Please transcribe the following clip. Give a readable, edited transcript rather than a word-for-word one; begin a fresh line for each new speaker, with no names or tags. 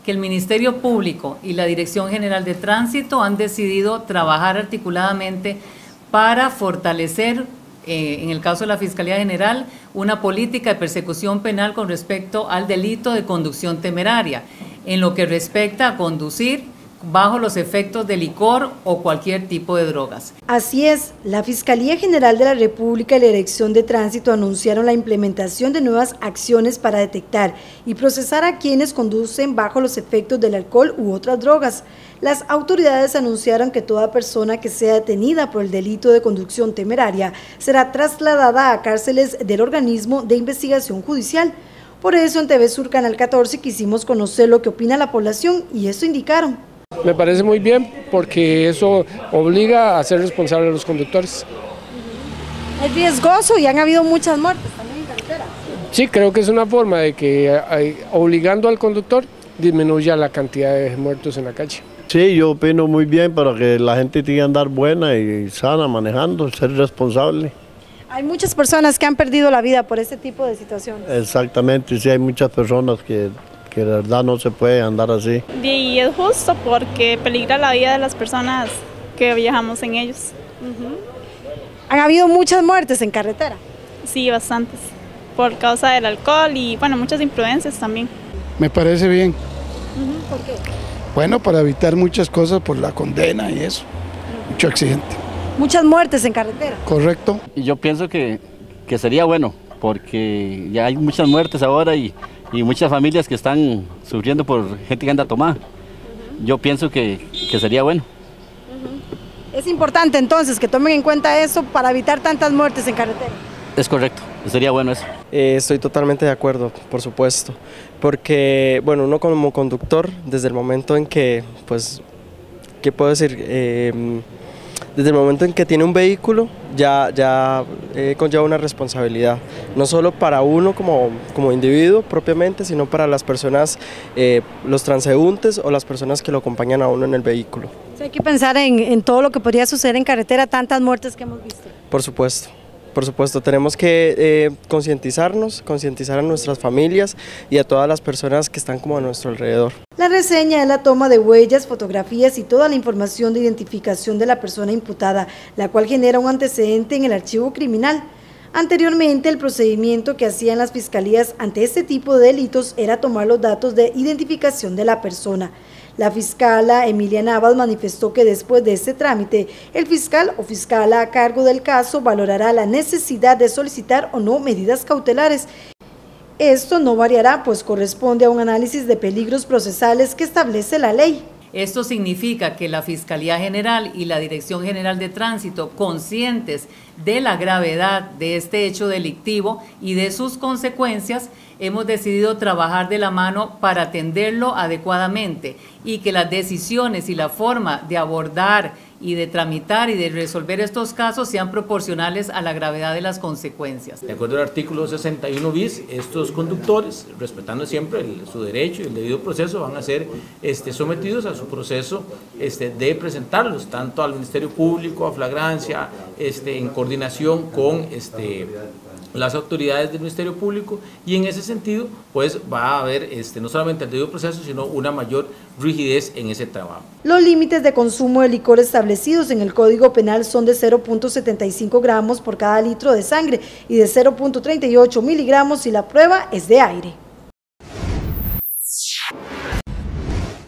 que el Ministerio Público y la Dirección General de Tránsito han decidido trabajar articuladamente para fortalecer, en el caso de la Fiscalía General, una política de persecución penal con respecto al delito de conducción temeraria, en lo que respecta a conducir bajo los efectos de licor o cualquier tipo de drogas.
Así es, la Fiscalía General de la República y la Dirección de Tránsito anunciaron la implementación de nuevas acciones para detectar y procesar a quienes conducen bajo los efectos del alcohol u otras drogas. Las autoridades anunciaron que toda persona que sea detenida por el delito de conducción temeraria será trasladada a cárceles del organismo de investigación judicial. Por eso en TV Sur Canal 14 quisimos conocer lo que opina la población y eso indicaron.
Me parece muy bien porque eso obliga a ser responsable a los conductores.
Es riesgoso y han habido muchas muertes también en carretera.
Sí, creo que es una forma de que obligando al conductor disminuya la cantidad de muertos en la calle.
Sí, yo opino muy bien para que la gente tenga que andar buena y sana manejando, ser responsable.
Hay muchas personas que han perdido la vida por este tipo de situaciones.
Exactamente, sí, hay muchas personas que de verdad no se puede andar así.
Y es justo porque peligra la vida de las personas que viajamos en ellos.
¿Han habido muchas muertes en carretera?
Sí, bastantes, por causa del alcohol y bueno, muchas imprudencias también.
Me parece bien.
¿Por qué?
Bueno, para evitar muchas cosas por la condena y eso, mucho accidente.
Muchas muertes en carretera.
Correcto.
Y yo pienso que sería bueno, porque ya hay muchas muertes ahora y muchas familias que están sufriendo por gente que anda tomada. Yo pienso que sería bueno.
Es importante entonces que tomen en cuenta eso para evitar tantas muertes en carretera.
Es correcto, sería bueno eso.
Estoy totalmente de acuerdo, por supuesto, porque bueno, uno como conductor, desde el momento en que, pues, ¿qué puedo decir? Desde el momento en que tiene un vehículo, ya conlleva una responsabilidad, no solo para uno como individuo propiamente, sino para las personas, los transeúntes o las personas que lo acompañan a uno en el vehículo.
Hay que pensar en todo lo que podría suceder en carretera, tantas muertes que hemos visto.
Por supuesto, tenemos que concientizar a nuestras familias y a todas las personas que están como a nuestro alrededor.
La reseña es la toma de huellas, fotografías y toda la información de identificación de la persona imputada, la cual genera un antecedente en el archivo criminal. Anteriormente, el procedimiento que hacían las fiscalías ante este tipo de delitos era tomar los datos de identificación de la persona. La fiscala Emilia Navas manifestó que después de este trámite, el fiscal o fiscala a cargo del caso valorará la necesidad de solicitar o no medidas cautelares. Esto no variará, pues corresponde a un análisis de peligros procesales que establece la ley.
Esto significa que la Fiscalía General y la Dirección General de Tránsito, conscientes de la gravedad de este hecho delictivo y de sus consecuencias, hemos decidido trabajar de la mano para atenderlo adecuadamente y que las decisiones y la forma de abordar y de tramitar y de resolver estos casos sean proporcionales a la gravedad de las consecuencias.
De acuerdo al artículo 61 bis, estos conductores, respetando siempre su derecho y el debido proceso, van a ser sometidos a su proceso de presentarlos tanto al Ministerio Público, a flagrancia, en coordinación con las autoridades del Ministerio Público, y en ese sentido pues va a haber no solamente el debido proceso, sino una mayor rigidez en ese trabajo.
Los límites de consumo de licor establecidos en el Código Penal son de 0.75 gramos por cada litro de sangre y de 0.38 miligramos si la prueba es de aire.